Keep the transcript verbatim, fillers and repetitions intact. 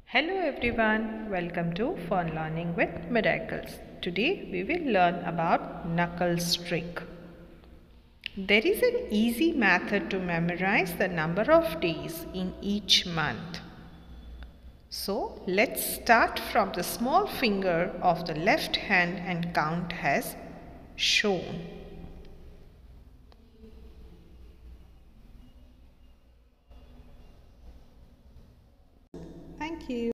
Hello everyone, welcome to Fun Learning with Miracles. Today we will learn about knuckle streak. There is an easy method to memorize the number of days in each month. So let's start from the small finger of the left hand and count as shown. Thank you.